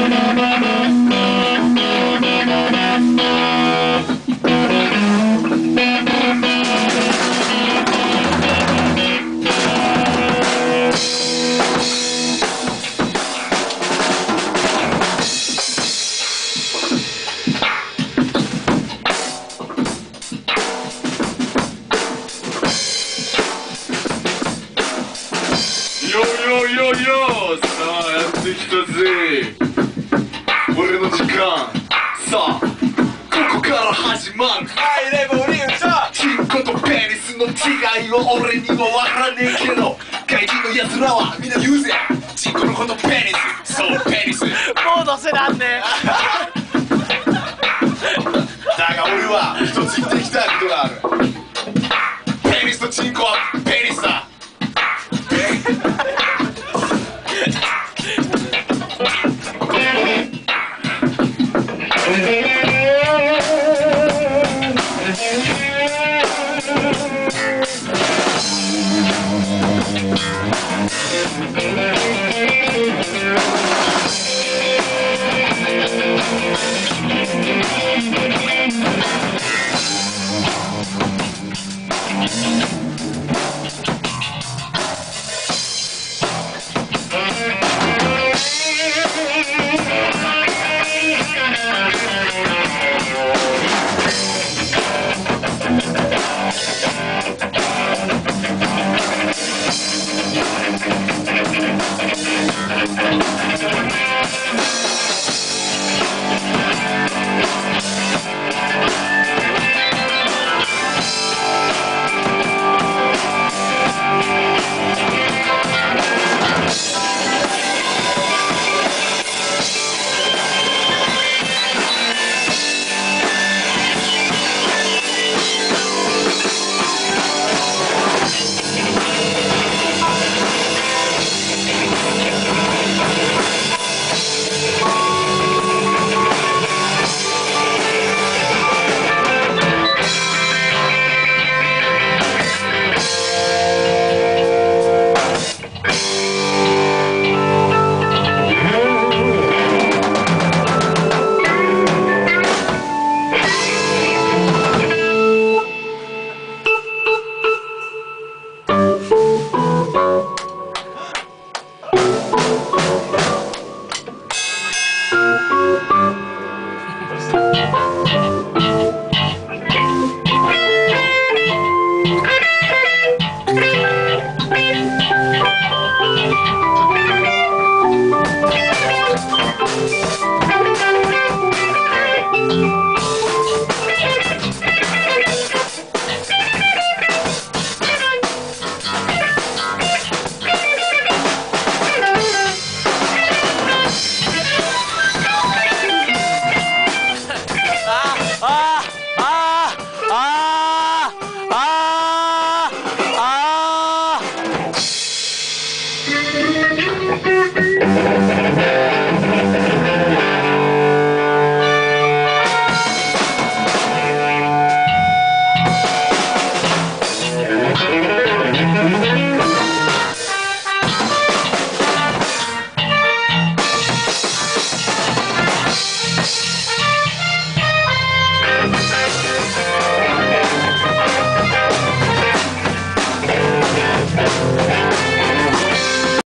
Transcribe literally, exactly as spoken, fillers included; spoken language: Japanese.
さあやってきたぜ俺の時間。さあここから始まるハイレボリューション。 チンコとペニスの違いは俺にもわからねえけど、外人の奴らはみんな言うぜ、チンコのことペニス、そうペニス。 もう乗せらんねえ。